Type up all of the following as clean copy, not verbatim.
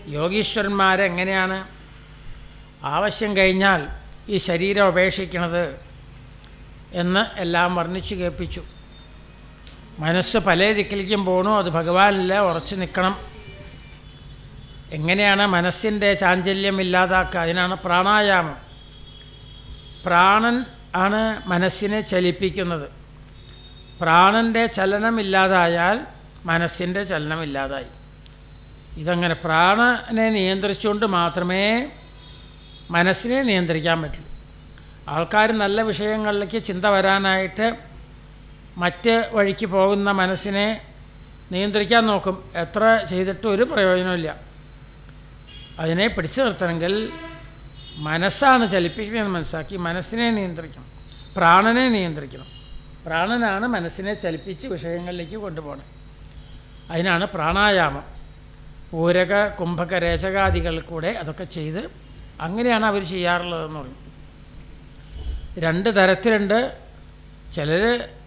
യോഗീശ്വരന്മാരെങ്ങനെയാണ് ആവശ്യം കഴിഞ്ഞാൽ ഈ ശരീരം ഉപേക്ഷിക്കണത് എന്ന് എല്ലാം വർണ്ണിച്ചു കേൾപ്പിച്ചു. മനസ്സ് പല ദിക്കിലേക്കും പോകണു, അത് ഭഗവാനിൽ ഉറച്ചു നിൽക്കണം. എങ്ങനെയാണ് മനസ്സിൻ്റെ ചാഞ്ചല്യം ഇല്ലാതാക്കുക? അതിനാണ് പ്രാണായാമം. പ്രാണൻ ആണ് മനസ്സിനെ ചലിപ്പിക്കുന്നത്. പ്രാണൻ്റെ ചലനമില്ലാതായാൽ മനസ്സിൻ്റെ ചലനമില്ലാതായി. ഇതങ്ങനെ പ്രാണനെ നിയന്ത്രിച്ചുകൊണ്ട് മാത്രമേ മനസ്സിനെ നിയന്ത്രിക്കാൻ പറ്റുള്ളൂ. ആൾക്കാർ നല്ല വിഷയങ്ങളിലേക്ക് ചിന്ത വരാനായിട്ട് മറ്റ് വഴിക്ക് പോകുന്ന മനസ്സിനെ നിയന്ത്രിക്കാൻ നോക്കും. എത്ര ചെയ്തിട്ടും ഒരു പ്രയോജനമില്ല. അതിനെ പിടിച്ചു നിർത്തണമെങ്കിൽ മനസ്സാണ് ചലിപ്പിക്കുന്നതെന്ന് മനസ്സാക്കി മനസ്സിനെ നിയന്ത്രിക്കണം, പ്രാണനെ നിയന്ത്രിക്കണം. പ്രാണനാണ് മനസ്സിനെ ചലിപ്പിച്ച് വിഷയങ്ങളിലേക്ക് കൊണ്ടുപോകണം. അതിനാണ് പ്രാണായാമം. പൂരക കുംഭക രേചകാദികൾ കൂടെ അതൊക്കെ ചെയ്ത് അങ്ങനെയാണ് അവർ ചെയ്യാറുള്ളതെന്ന് പറയും. രണ്ട് തരത്തിലുണ്ട്. ചിലർ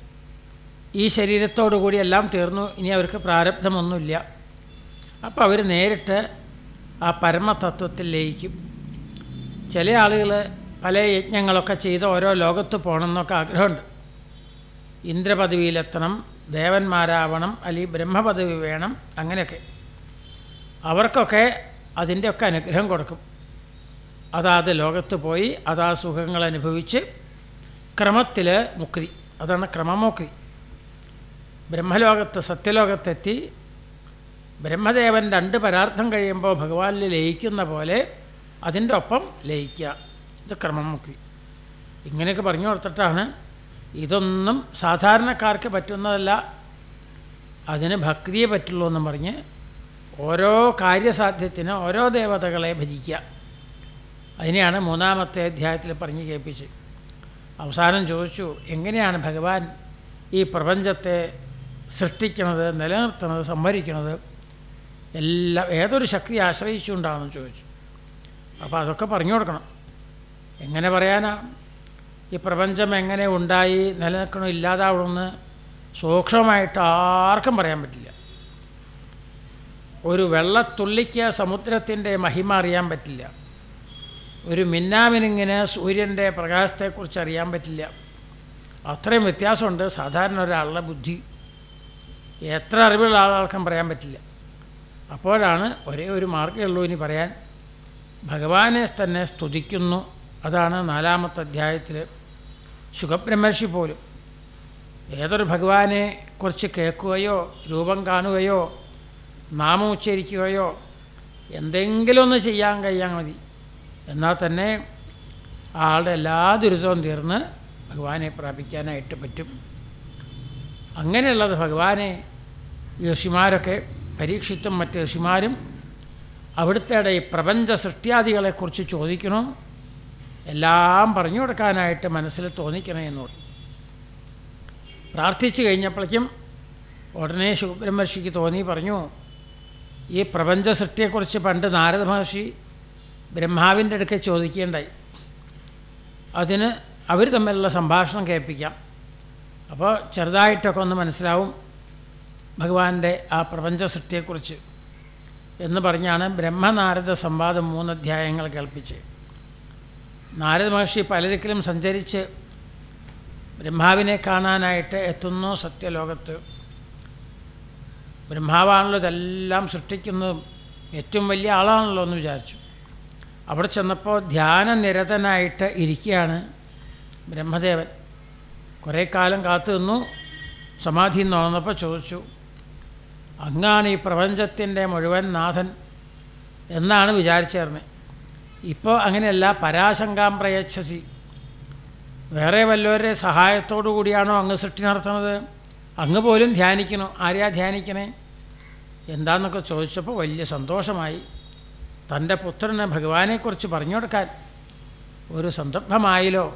ഈ ശരീരത്തോടു കൂടി എല്ലാം തീർന്നു, ഇനി അവർക്ക് പ്രാരബ്ധമൊന്നുമില്ല. അപ്പോൾ അവർ നേരിട്ട് ആ പരമതത്വത്തിൽ ലയിക്കും. ചില ആളുകൾ പല യജ്ഞങ്ങളൊക്കെ ചെയ്ത് ഓരോ ലോകത്ത് പോകണമെന്നൊക്കെ ആഗ്രഹമുണ്ട്. ഇന്ദ്രപദവിയിലെത്തണം, ദേവന്മാരാവണം, അല്ലെങ്കിൽ ബ്രഹ്മപദവി വേണം, അങ്ങനെയൊക്കെ. അവർക്കൊക്കെ അതിൻ്റെയൊക്കെ അനുഗ്രഹം കൊടുക്കും. അതാത് ലോകത്ത് പോയി അതാ സുഖങ്ങൾ അനുഭവിച്ച് ക്രമത്തിൽ മുക്തി, അതാണ് ക്രമമുക്തി. ബ്രഹ്മലോകത്ത് സത്യലോകത്തെത്തി ബ്രഹ്മദേവൻ രണ്ട് പരാർത്ഥം കഴിയുമ്പോൾ ഭഗവാനിൽ ലയിക്കുന്ന പോലെ അതിൻ്റെ ഒപ്പം ലയിക്കുക, ഇത് ക്രമമുക്തി. ഇങ്ങനെയൊക്കെ പറഞ്ഞു കൊടുത്തിട്ടാണ് ഇതൊന്നും സാധാരണക്കാർക്ക് പറ്റുന്നതല്ല, അതിന് ഭക്തിയെ പറ്റുള്ളൂ എന്നും പറഞ്ഞ് ഓരോ കാര്യസാധ്യത്തിന് ഓരോ ദേവതകളെ ഭജിക്കുക. അതിനെയാണ് മൂന്നാമത്തെ അധ്യായത്തിൽ പറഞ്ഞ് കേൾപ്പിച്ച്. അവസാനം ചോദിച്ചു, എങ്ങനെയാണ് ഭഗവാൻ ഈ പ്രപഞ്ചത്തെ സൃഷ്ടിക്കുന്നത്, നിലനിർത്തുന്നത്, സംഭരിക്കുന്നത്? എല്ലാം ഏതൊരു ശക്തി ആശ്രയിച്ചുകൊണ്ടാണെന്ന് ചോദിച്ചു. അപ്പോൾ അതൊക്കെ പറഞ്ഞു കൊടുക്കണം. എങ്ങനെ പറയാനാ? ഈ പ്രപഞ്ചം എങ്ങനെ ഉണ്ടായി, നിലനിൽക്കണോ, ഇല്ലാതാവണമെന്ന് സൂക്ഷ്മമായിട്ട് ആർക്കും പറയാൻ പറ്റില്ല. ഒരു വെള്ളത്തുള്ളിക്ക് സമുദ്രത്തിൻ്റെ മഹിമ അറിയാൻ പറ്റില്ല. ഒരു മിന്നാമിനുങ്ങിന് സൂര്യൻ്റെ പ്രകാശത്തെക്കുറിച്ച് അറിയാൻ പറ്റില്ല. അത്രയും വ്യത്യാസമുണ്ട് സാധാരണ ഒരാളുടെ ബുദ്ധി. എത്ര അറിവുള്ള ആൾക്കും പറയാൻ പറ്റില്ല. അപ്പോഴാണ് ഒരേ ഒരു മാർഗ്ഗമുള്ളൂ ഇനി പറയാൻ. ഭഗവാനെ തന്നെ സ്തുതിക്കുന്നു. അതാണ് നാലാമത്തെ അധ്യായത്തിൽ ശുഖബ്രഹ്മർഷി പോലും ഏതൊരു ഭഗവാനെ കുറിച്ച് കേൾക്കുകയോ രൂപം കാണുകയോ നാമം ഉച്ചരിക്കുകയോ എന്തെങ്കിലും ഒന്ന് ചെയ്യാൻ കഴിയാൻ മതി, എന്നാൽ തന്നെ ആളുടെ എല്ലാ ദുരിതവും തീർന്ന് ഭഗവാനെ പ്രാപിക്കാനായിട്ട് പറ്റും. അങ്ങനെയുള്ളത് ഭഗവാനെ ഋഷിമാരൊക്കെ, പരീക്ഷിത്തും മറ്റ് ഋഷിമാരും അവിടുത്തെ ഈ പ്രപഞ്ച സൃഷ്ടിയാദികളെക്കുറിച്ച് ചോദിക്കണോ, എല്ലാം പറഞ്ഞു കൊടുക്കാനായിട്ട് മനസ്സിൽ തോന്നിക്കണേ എന്ന് പറയും. പ്രാർത്ഥിച്ചു കഴിഞ്ഞപ്പോഴേക്കും ഉടനെ ശുഖബ്രഹ്മർഷിക്ക് തോന്നി, പറഞ്ഞു, ഈ പ്രപഞ്ച സൃഷ്ടിയെക്കുറിച്ച് പണ്ട് നാരദ മഹർഷി ബ്രഹ്മാവിൻ്റെ അടുക്കെ ചോദിക്കുകയുണ്ടായി. അതിന് അവർ തമ്മിലുള്ള സംഭാഷണം കേൾപ്പിക്കാം. അപ്പോൾ ചെറുതായിട്ടൊക്കെ ഒന്ന് മനസ്സിലാവും ഭഗവാന്റെ ആ പ്രപഞ്ച സൃഷ്ടിയെക്കുറിച്ച് എന്ന് പറഞ്ഞാണ് ബ്രഹ്മനാരദ സംവാദം 3 അധ്യായങ്ങൾ കേൾപ്പിച്ച്. നാരദ മഹർഷി പലതിക്കലും സഞ്ചരിച്ച് ബ്രഹ്മാവിനെ കാണാനായിട്ട് എത്തുന്നു സത്യലോകത്ത്. ബ്രഹ്മാവാണല്ലോ ഇതെല്ലാം സൃഷ്ടിക്കുന്നതും ഏറ്റവും വലിയ ആളാണല്ലോ എന്ന് വിചാരിച്ചു. അവിടെ ചെന്നപ്പോൾ ധ്യാനനിരതനായിട്ട് ഇരിക്കുകയാണ് ബ്രഹ്മദേവൻ. കുറേ കാലം കാത്തു നിന്നു. സമാധി നോന്നപ്പോൾ ചോദിച്ചു, അങ്ങാണ് ഈ പ്രപഞ്ചത്തിൻ്റെ മുഴുവൻ നാഥൻ എന്നാണ് വിചാരിച്ചേർന്നത്. ഇപ്പോൾ അങ്ങനെയല്ല, പരാശങ്കാം പ്രയച്ഛസി, വേറെ വല്ലവരുടെ സഹായത്തോടു കൂടിയാണോ അങ്ങ് സൃഷ്ടി നടത്തുന്നത്? അങ്ങ് പോലും ധ്യാനിക്കണോ? ആരെയാ ധ്യാനിക്കണേ എന്താണെന്നൊക്കെ ചോദിച്ചപ്പോൾ വലിയ സന്തോഷമായി. തൻ്റെ പുത്രന് ഭഗവാനെക്കുറിച്ച് പറഞ്ഞു കൊടുക്കാൻ ഒരു സന്ദർഭമായല്ലോ.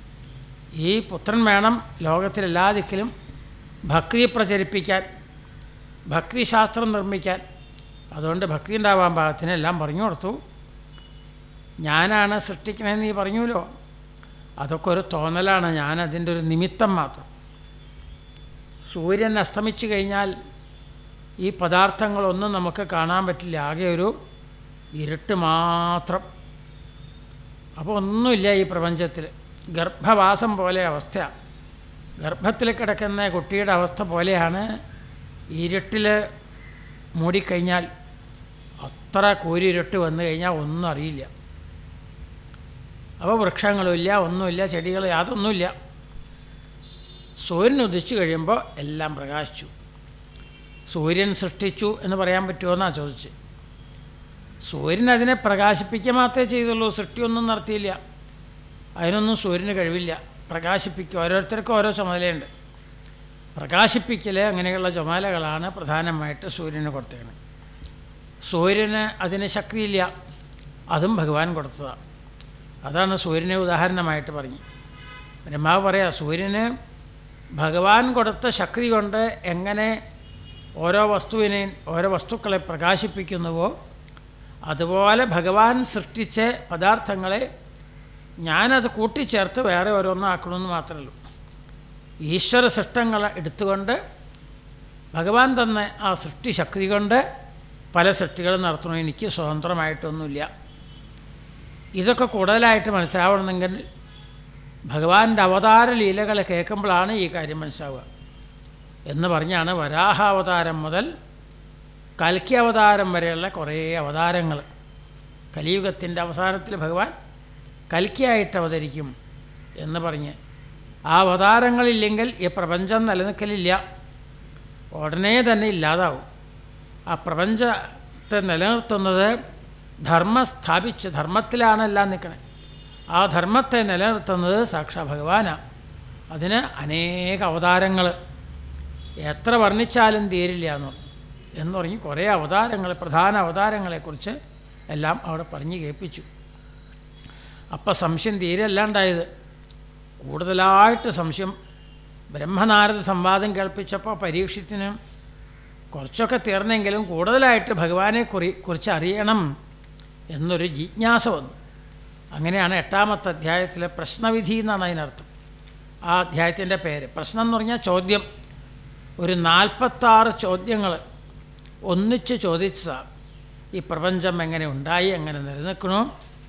ഈ പുത്രൻ വേണം ലോകത്തിലെല്ലാ ദിക്കിലും ഭക്തി പ്രചരിപ്പിക്കാൻ, ഭക്തിശാസ്ത്രം നിർമ്മിക്കാൻ. അതുകൊണ്ട് ഭക്തി ഉണ്ടാവാൻ പാകത്തിന് എല്ലാം പറഞ്ഞു കൊടുത്തു. ഞാനാണ് സൃഷ്ടിക്കണമെന്ന് നീ പറഞ്ഞുല്ലോ, അതൊക്കെ ഒരു തോന്നലാണ്, ഞാനതിൻ്റെ ഒരു നിമിത്തം മാത്രം. സൂര്യൻ അസ്തമിച്ചു കഴിഞ്ഞാൽ ഈ പദാർത്ഥങ്ങളൊന്നും നമുക്ക് കാണാൻ പറ്റില്ല. ആകെ ഒരു ഇരുട്ട് മാത്രം. അപ്പോൾ ഒന്നുമില്ല ഈ പ്രപഞ്ചത്തിൽ. ഗർഭവാസം പോലെ അവസ്ഥയാണ്. ഗർഭത്തിൽ കിടക്കുന്ന കുട്ടിയുടെ അവസ്ഥ പോലെയാണ്. ഇരുട്ടിൽ മൂടിക്കഴിഞ്ഞാൽ, അത്ര കൂരിരുട്ട് വന്നു കഴിഞ്ഞാൽ ഒന്നും അറിയില്ല. അപ്പോൾ വൃക്ഷങ്ങളുമില്ല, ഒന്നുമില്ല, ചെടികൾ യാതൊന്നുമില്ല. സൂര്യൻ ഉദിച്ചു കഴിയുമ്പോൾ എല്ലാം പ്രകാശിച്ചു. സൂര്യൻ സൃഷ്ടിച്ചു എന്ന് പറയാൻ പറ്റുമോ എന്നാണ് ചോദിച്ച്. സൂര്യൻ അതിനെ പ്രകാശിപ്പിക്കുക മാത്രമേ ചെയ്തുള്ളൂ, സൃഷ്ടിയൊന്നും നടത്തിയില്ല. അതിനൊന്നും സൂര്യന് കഴിവില്ല. പ്രകാശിപ്പിക്കുക, ഓരോരുത്തർക്കും ഓരോ ചുമതലയുണ്ട്. പ്രകാശിപ്പിക്കൽ അങ്ങനെയുള്ള ചുമതലകളാണ് പ്രധാനമായിട്ട് സൂര്യന് കൊടുത്തേക്കുന്നത്. സൂര്യന് അതിന് ശക്തിയില്ല, അതും ഭഗവാൻ കൊടുത്തതാണ്. അതാണ് സൂര്യനെ ഉദാഹരണമായിട്ട് പറഞ്ഞു. ബ്രഹ്മാവ് പറയാം, സൂര്യന് ഭഗവാൻ കൊടുത്ത ശക്തി കൊണ്ട് എങ്ങനെ ഓരോ വസ്തുക്കളെ പ്രകാശിപ്പിക്കുന്നുവോ അതുപോലെ ഭഗവാൻ സൃഷ്ടിച്ച പദാർത്ഥങ്ങളെ ഞാനത് കൂട്ടിച്ചേർത്ത് വേറെ ഓരോന്നാക്കണമെന്ന് മാത്രമേ ഉള്ളൂ. ഈശ്വര സൃഷ്ടങ്ങളെ എടുത്തുകൊണ്ട് ഭഗവാൻ തന്നെ ആ സൃഷ്ടി ശക്തി കൊണ്ട് പല സൃഷ്ടികളും നടത്തണം. എനിക്ക് സ്വതന്ത്രമായിട്ടൊന്നുമില്ല. ഇതൊക്കെ കൂടുതലായിട്ട് മനസ്സിലാവണമെങ്കിൽ ഭഗവാന്റെ അവതാര ലീലകൾ കേൾക്കുമ്പോഴാണ് ഈ കാര്യം മനസ്സിലാവുക എന്ന് പറഞ്ഞാണ് വരാഹാവതാരം മുതൽ കൽക്കി അവതാരം വരെയുള്ള കുറേ അവതാരങ്ങൾ. കലിയുഗത്തിൻ്റെ അവസാനത്തിൽ ഭഗവാൻ കൽക്കിയായിട്ട് അവതരിക്കും എന്ന് പറഞ്ഞ് ആ അവതാരങ്ങളില്ലെങ്കിൽ ഈ പ്രപഞ്ചം നിലനിൽക്കലില്ല, ഉടനെ തന്നെ ഇല്ലാതാവും. ആ പ്രപഞ്ചത്തെ നിലനിർത്തുന്നത് ധർമ്മം സ്ഥാപിച്ച്, ധർമ്മത്തിലാണ് എല്ലാം നിൽക്കണേ. ആ ധർമ്മത്തെ നിലനിർത്തുന്നത് സാക്ഷാ ഭഗവാനാണ്. അതിന് അനേക അവതാരങ്ങൾ, എത്ര വർണ്ണിച്ചാലും തീരില്ല എന്ന് പറഞ്ഞ് കുറേ അവതാരങ്ങൾ, പ്രധാന അവതാരങ്ങളെക്കുറിച്ച് എല്ലാം അവിടെ പറഞ്ഞ് കേൾപ്പിച്ചു. അപ്പം സംശയം തീരെല്ലാണ്ടായത്. കൂടുതലായിട്ട് സംശയം ബ്രഹ്മനാരദ സംവാദം കേൾപ്പിച്ചപ്പോൾ പരീക്ഷത്തിന് കുറച്ചൊക്കെ തീർന്നെങ്കിലും കൂടുതലായിട്ട് ഭഗവാനെ കുറിച്ച് അറിയണം എന്നൊരു ജിജ്ഞാസ വന്നു. അങ്ങനെയാണ് 8ാമത്തെ അധ്യായത്തിലെ പ്രശ്നവിധി എന്നാണ് അതിനർത്ഥം. ആ അധ്യായത്തിൻ്റെ പേര്. പ്രശ്നം എന്ന് പറഞ്ഞാൽ ചോദ്യം. ഒരു 46 ചോദ്യങ്ങൾ ഒന്നിച്ച് ചോദിച്ചതാണ്. ഈ പ്രപഞ്ചം എങ്ങനെ ഉണ്ടായി, എങ്ങനെ നിലനിൽക്കണു,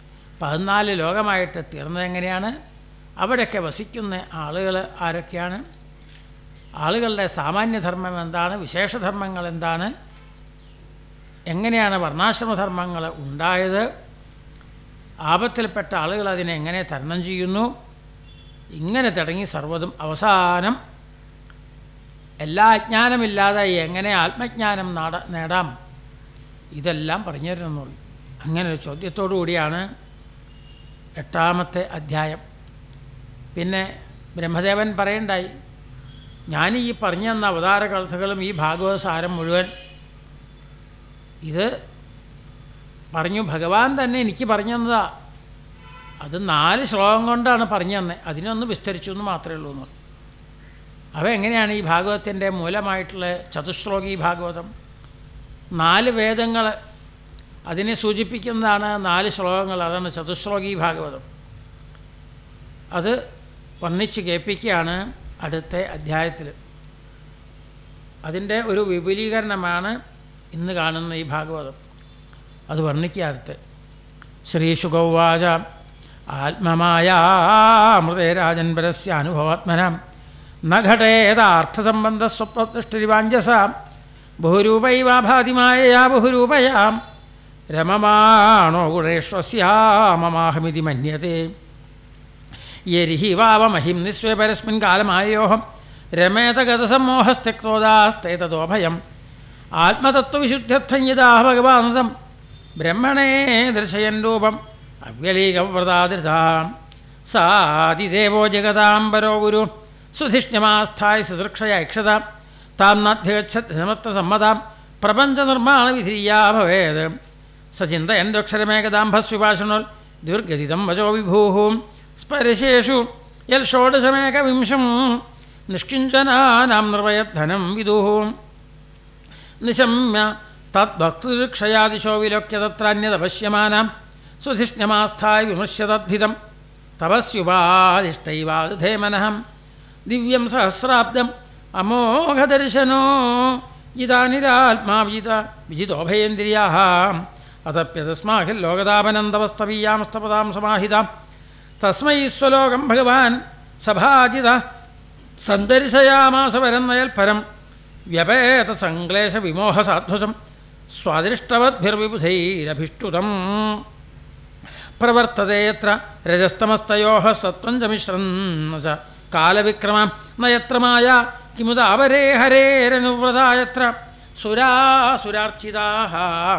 14 ലോകമായിട്ട് തീർന്നത് എങ്ങനെയാണ്, അവിടെയൊക്കെ വസിക്കുന്ന ആളുകൾ ആരൊക്കെയാണ്, ആളുകളുടെ സാമാന്യധർമ്മം എന്താണ്, വിശേഷധർമ്മങ്ങൾ എന്താണ്, എങ്ങനെയാണ് വർണ്ണാശ്രമധർമ്മങ്ങൾ ഉണ്ടായത്, ആപത്തിൽപ്പെട്ട ആളുകൾ അതിനെ എങ്ങനെ തരണം ചെയ്യുന്നു, ഇങ്ങനെ തുടങ്ങി സർവ്വതും അവസാനം എല്ലാ അജ്ഞാനമില്ലാതെ എങ്ങനെ ആത്മജ്ഞാനം നേടാം, ഇതെല്ലാം പറഞ്ഞു തരുന്നുള്ളൂ. അങ്ങനെ ഒരു ചോദ്യത്തോടു കൂടിയാണ് 8ാമത്തെ അധ്യായം. പിന്നെ ബ്രഹ്മദേവൻ പറയണ്ടായി, ഞാൻ ഈ പറഞ്ഞു തന്ന അവതാര കഥകളും ഈ ഭാഗവത സാരം മുഴുവൻ ഇത് പറഞ്ഞു ഭഗവാൻ തന്നെ എനിക്ക് പറഞ്ഞു തന്നതാ. അത് 4 ശ്ലോകം കൊണ്ടാണ് പറഞ്ഞു തന്നെ, അതിനൊന്ന് വിസ്തരിച്ചു എന്ന് മാത്രമേ ഉള്ളൂ എന്ന്. അവ എങ്ങനെയാണ് ഈ ഭാഗവതത്തിൻ്റെ മൂലമായിട്ടുള്ള ചതുശ്ലോകി ഭാഗവതം? 4 വേദങ്ങൾ അതിനെ സൂചിപ്പിക്കുന്നതാണ് 4 ശ്ലോകങ്ങൾ. അതാണ് ചതുശ്ലോകി ഭാഗവതം. അത് വർണ്ണിച്ച് കേൾപ്പിക്കുകയാണ് അടുത്ത അധ്യായത്തിൽ. അതിൻ്റെ ഒരു വിപുലീകരണമാണ് ഇന്ന് കാണുന്ന ഈ ഭാഗവതം. അത് വർണ്ണിക്കുക അടുത്ത്. ശ്രീശുകൗവാച ആത്മമായാമൃതേ രാജൻപരസ്യ അനുഭവാത്മനാം ന ഘടേതാർത്ഥസംബന്ധസ്വപ്നദൃഷ്ടിരിവാഞ്ജസാം ബഹുരൂപൈവാഭാതിമായയാ ബഹുരൂപയാം രമമാണോ ഗുണേഷ്വസ്യാമമാഹമിതി മന്യത്തെ യരിഹി വാവമഹിം നിസ്വേ പരസ്മിൻ കാലമായോഹം രമേതഗതസമ്മോഹസ്ത്യക്തോദാസ്തേതദോഭയം ആത്മതത്വവിശുദ്ധ്യർത്ഥം യഥാ ഭഗവാനതം ബ്രഹ്മണേ ദർശയൻ രൂപം അവ്യലീകവ്രതാദൃതാം സാദിദേവോ ജഗതാംബരോ ഗുരു സുധിഷ്ണ്യമാസ്ഥായ സുദൃക്ഷയ ഇക്ഷത താം നധ്യഗച്ഛത് സമത്വസമ്മതാം പ്രപഞ്ചനിർമ്മാണ വിധിയാ ഭവേത് സചിന്തയന്ദക്ഷരമേകദാംഭസ്വിഭാഷണോൽ ദുർഗതിതം വചോ വിഭൂഹും സ്പർശേഷു യൽ ഷോഡശമേകവിംശം നിഷ്കിഞ്ചനാനാം നിർവയദ്ധനം വിദുഹും നിശമ്യ തദ്ഭക്തൃക്ഷയാദിശോ വിലോക്യ തത്രാന്യതപശ്യമാനാം സുധിഷ്ണ്യമാസ്ഥായ വിമൃശ്യതദ്ധിതം തപസ്യുപാദിഷ്ടൈവാധേമനഹം ദിവ്യം സഹസ്രാബ്ദം അമോഘദർശനോ ജിതാനിരാത്മാ വിജിതോഭയേന്ദ്രിയാ അതപ്യതസ്മാഹിൽ ലോകതാപനന്തവസ്തവീയാമസ്തപതാം സമാഹിതാം തസ്മൈ സ്വലോകം ഭഗവാൻ സഭാജിത സന്ദർശയാമാസവരന്നയൽ പരം വ്യപേത സംക്ലേശ വിമോഹ സാധ്വസം സ്വാദിഷ്ടവദ്ഭിർവിബുധൈരഭിഷ്ടുതം പ്രവർത്തതേ യത്ര രജസ്തമസ്തയോഃ സത്വം ച മിശ്രം ച കാലവിക്രമം നയത്ര മായ കിമുദാവരേ ഹരേരനുവ്രതായത്ര സുരാസുരാർച്ചിതാഃ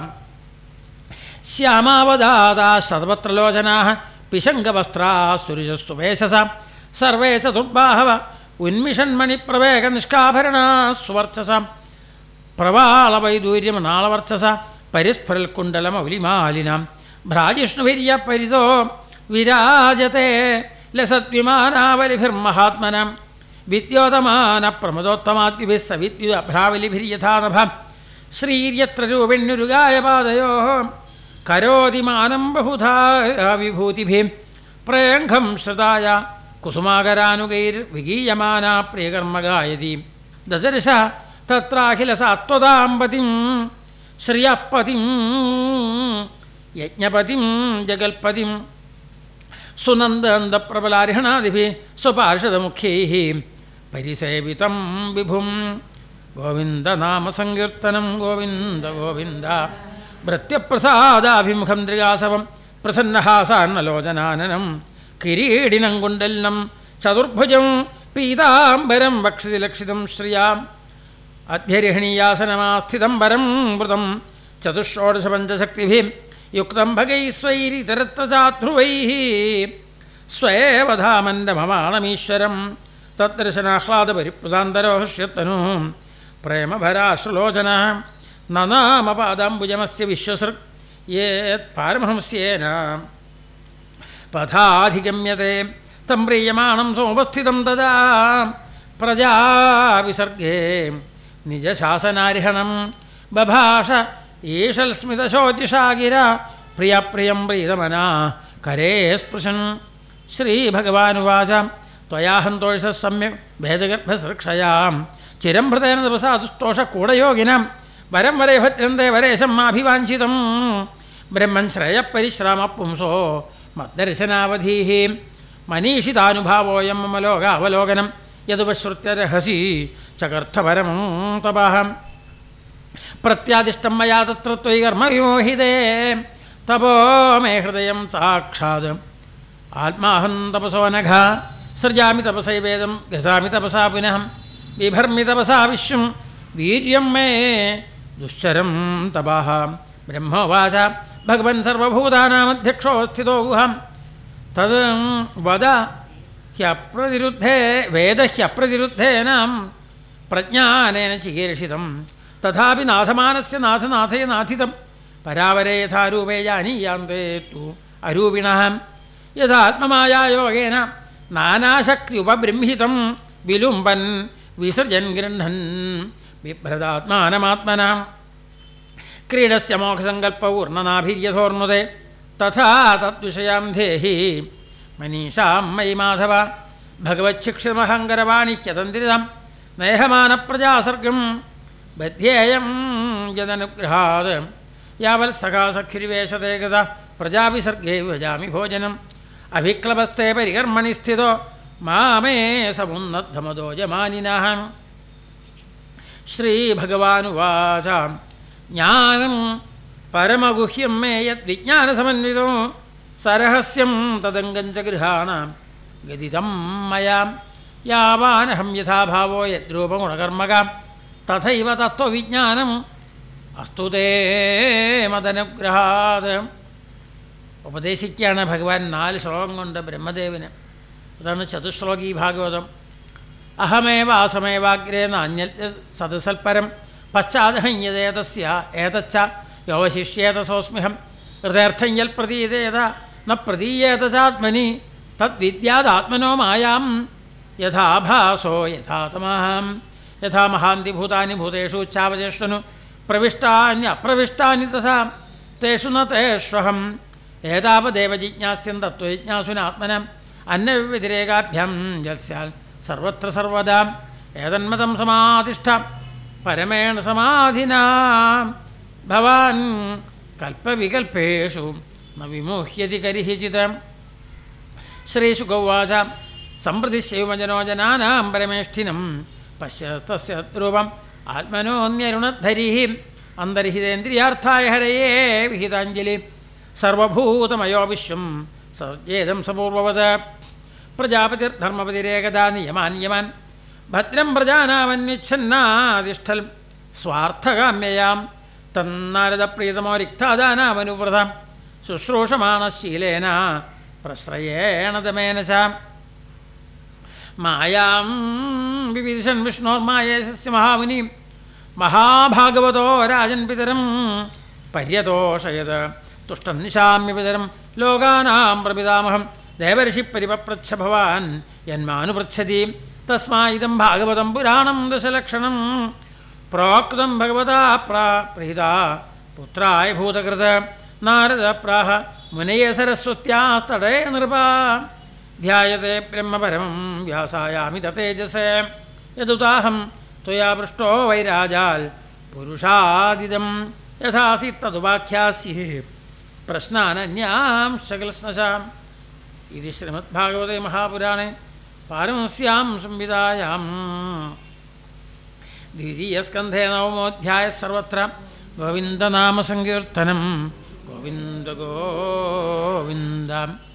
ശ്യാമാവദാതാ ശതപത്രലോചനാഃ പിശങ്കവസ്ത്രാസുരുജസ്സുവേശസാം സർവേ ചതുർബാഹവ ഉന്മിഷന്മണിപ്രവേഗനിഷ്കാഭരണാഃ സുവർച്ചസാം പ്രവാളവൈദൂര്യമനാളവർച്ചസ പരിസ്ഫുരൽക്കുണ്ടലമൗലിമാലിനാം ഭ്രാജിഷ്ണുഭിര്യപരിതോ വിരാജത്തെ ലസദ്വിമാനാവലിഭിർമഹാത്മനാം വിദ്യോതമാനപ്രമദോത്തമാദ്വിഭിः സവിദ്യുതഭ്രാവലിഭിര്യഥാനഭം ശ്രീര്യത്ര രൂപിണ്യുരുഗായപാദയോः കരോതി മാനം ബഹുധാ വിഭൂതിഭിः പ്രയംഘം ശ്രുതായ കുസുമാകരാനുഗൈർവിഗീയമാനാ പ്രിയകർമ്മഗായതി ദദർശ തത്രാഖിലസാത്വതാംപതിം ശ്രിയപതിം യജ്ഞപതിം ജഗൽപതിം സുനന്ദന്തപ്രബലാരിഹണാദിഭിः സ്വപാർഷദമുഖ്യൈः പരിസേവിതം വിഭും ഗോവിന്ദനാമസങ്കീർത്തനം ഗോവിന്ദ ഗോവിന്ദ ഭൃത്യപ്രസാദാഭിമുഖം ദൃഗാസവം പ്രസന്നഹാസാന്നലോചനാനനം കിരീടിനം കുണ്ടലിനം ചതുർഭുജം പീതാംബരം വക്ഷിതി ലക്ഷിതം ശ്രിയാം അധ്യരിഹണീയാസനമാസ്ഥിതം പരം വൃതം ചതുഷ്ഷോഡശപഞ്ചശക്തിഭിः യുക്തം ഭഗൈസ്വൈരിതരത്രചാധ്രുവൈः സ്വയേവധാമന്ദമമാണമീശ്വരം തദ്ദർശനാഹ്ലാദപരിപ്ലുതാന്തരോ ഹൃഷ്യത്തനു പ്രേമഭരാശ്രുലോചന നനാമപാദാംബുജമസ്യ വിശ്വസൃക് യേത് പാരമഹംസ്യേന പഥാധിഗമ്യത്തെ തം പ്രീയമാണം സോപസ്ഥിതം തദാ പ്രജാവിസർഗേ നിജശാസനാരിഹണം ബഭാഷ ഈശൽസ്മിതശോചിഷാഗിര പ്രിയപ്രിയം പ്രീതമനാ കരേ സ്പൃശൻ ശ്രീഭഗവാനുവാച ത്വയാഹന്തോഷ സമ്യക് ഭേദഗർഭസൃക്ഷയാം ചിരം ഭൃതേന തപസാ ദുസ്തോഷകൂടയോഗിനാം വരം വരേ ഭദ്രം തേ വരേശം മാഭിവാഞ്ചിതം ബ്രഹ്മൻ ശ്രേയപരിശ്രാമ പുംസോ മദ്ദർശനാവധീഃ മനീഷിതാനുഭാവോയം മമ ലോകാവലോകനം യദുപശ്രുത്യ രഹസി ചകർത്ഥപരമം തപഃ പ്രത്യാദിഷ്ടം മയാ തത്ര ത്വയി കർമ്മവിമോഹിതേ തപോ മേ ഹൃദയം സാക്ഷാത് ആത്മാഹം തപസോ നഘ സൃജാമി തപസൈവേദം ഗസാമി തപസാ പുനഃ ബിഭർമി തപസാ വിശ്വം വീര്യം മേ ദുശ്ചരം തപഃ ബ്രഹ്മോവാച ഭഗവൻ സർവഭൂതാനാമധ്യക്ഷോ സ്ഥിതോ ഗുഹാം തത് വദ ഹ്യപ്രതിരുദ്ധേ വേദ ഹ്യപ്രതിരുദ്ധേന പ്രജ്ഞാനേന ചികീർഷിതം തഥാപി നാഥമാനസ്യ നാഥനാഥയ നാഥിതം പരാവരേ യഥാരൂപേ ജാനീയാന്തേ തു അരൂപിണഃ യഥാത്മമായായോഗേന നാനാശക്തി ഉപബൃംഹിതം വിലുംബൻ വിസൃജൻ ഗൃഹ്ണൻ ബിഭ്രതാത്മാനമാത്മനാം ക്രീഡസ്യ മോക്ഷസങ്കല്പൂർണ്ണനാഭിര്യഥോർണുതേ തഥാ തദ്വിഷയാം ധേഹി മനീഷാം മയി മാധവ ഭഗവച്ഛിക്ഷമഹങ്കരവാണിഹ്യതന്ത്രിതം നയഹമാനപ്രജാസർഗം ബധ്യേയം യദനുഗ്രഹാത് യാവൽ സഖാസഖ്യുരിവേശതേ ഗത പ്രജാവിസർഗേ ഭജാമി ഭോജനം അഭിക്ലപസ്തേ പരികർമ്മണി സ്ഥിതോ മാമേ സമുന്നദ്ധമദോജമാനിനഃ ശ്രീഭഗവാനുവാച ജ്ഞാനം പരമഗുഹ്യം മേ യദ്വിജ്ഞാനസമന്വിതോ സരഹസ്യം തദംഗം ച ഗൃഹാണാം ഗദിതം മയാ യാവാനഹം യഥാഭാവോ യദ്രൂപഗുണകർമ്മകാം തഥൈവ തത്വവിജ്ഞാനം അസ്തു തേ മദനുഗ്രഹാത്. ഉപദേശിക്കുകയാണ് ഭഗവാൻ 4 ശ്ലോകം കൊണ്ട് ബ്രഹ്മദേവന്. അതാണ് ചതുശ്ലോകി ഭാഗവതം. അഹമേവാസമേവാഗ്രേ നാന്യ സദസൽപരം പശ്ചാദഹം യദേതസ്യ ഏതച്ച യോവശിഷ്യേതസോസ്മ്യഹം ഹൃദയർത്ഥം യൽ പ്രതീതേത ന പ്രതീയേത ചാത്മനി തദ്വിദ്യാദാത്മനോ മായാം യഥാഭാസോ യഥാതമഹം യഥാ മഹാന്തി ഭൂതാനി ഭൂതേഷു ഉച്ചാവചേഷ്ടനു പ്രവിഷ്ടാന്യപ്രവിഷ്ടാനി തഥാ തേഷു ന തേഷ്വഹം ഏതാവദേവ ജിജ്ഞാസ്യം തത്വജിജ്ഞാസുനാത്മനം അന്യവ്യതിരേകാഭ്യാം യസ്യാൽ സർവത്ര സർവദാ ഏതന്മതം സമാധിഷ്ഠ പരമേണ സമാധിനാ ഭവാൻ കൽപ്പവികൽപ്പേഷു ന വിമോഹ്യതി കരിഹിചിത്. ശ്രീശുകൗവാച സംപ്രതി ശൈവജനോ ജനാനാം പരമേഷ്ഠിനം പശ്യതസ്യ രൂപം ആത്മനോന്യരുണദ്ധരി അന്തർഹിതേന്ദ്രിയാർത്ഥായ ഹരയേ വിഹിതാഞ്ജലി. സർവഭൂതമയോ വിശ്വം സജേദം സപൂർവവത്. പ്രജാപതിർധർമ്മപതിരേകദാ നിയമാൻ ഭദ്രം പ്രജാനാമന്വിച്ഛന്നാതിഷ്ഠൽ സ്വാർത്ഥകാമ്യയാം തന്നാരദപ്രീതമോ രിക്താദാനാമനുവ്രത ശുശ്രൂഷമാണശീലേന പ്രശ്രയേണ ദമേന ച. മായാം വിവിദിശൻ വിഷ്ണോർമായേശസ്യ മഹാമുനി മഹാഭാഗവതോ രാജൻ പിതരം പര്യതോഷയത്. തുഷ്ടം നിശാമ്യ പിതരം ലോകാനാം പ്രപിതാമഹം ദേവർഷി പരിപപ്രച്ഛ ഭവാൻ യന്മാനുപൃച്ഛതി. തസ്മാ ഇദം ഭാഗവതം പുരാണം ദശലക്ഷണം പ്രോക്തം ഭഗവതാ പ്രീതാ പുത്രായ ഭൂതകൃത. നാരദ പ്രാഹ മുനയെ സരസ്വത്യാസ്തടേ നൃപ ധ്യായത്തെ ബ്രഹ്മപരമം വ്യാസായാമി തേജസേ യദുതാഹം ത്വയാ പൃഷ്ടോ വൈരാജാൽ പുരുഷാദിദം യഥാസി തതുവാഖ്യാസ്യേ പ്രശ്നാനന്യാം ശകൽസ്നശാം. ഇത് ശ്രീമദ്ഭാഗവതേ മഹാപുരാണേ പാരമസ്യാം സംഹിതായാം ദ്വിതീയസ്കന്ധേ നവമോധ്യായഃ. സർവത്ര ഗോവിന്ദനാമസങ്കീർത്തനം. ഗോവിന്ദ ഗോവിന്ദ.